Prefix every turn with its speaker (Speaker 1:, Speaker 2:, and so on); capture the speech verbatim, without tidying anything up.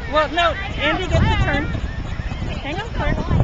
Speaker 1: Well, no, Andy gets a turn. Hang on, Claire.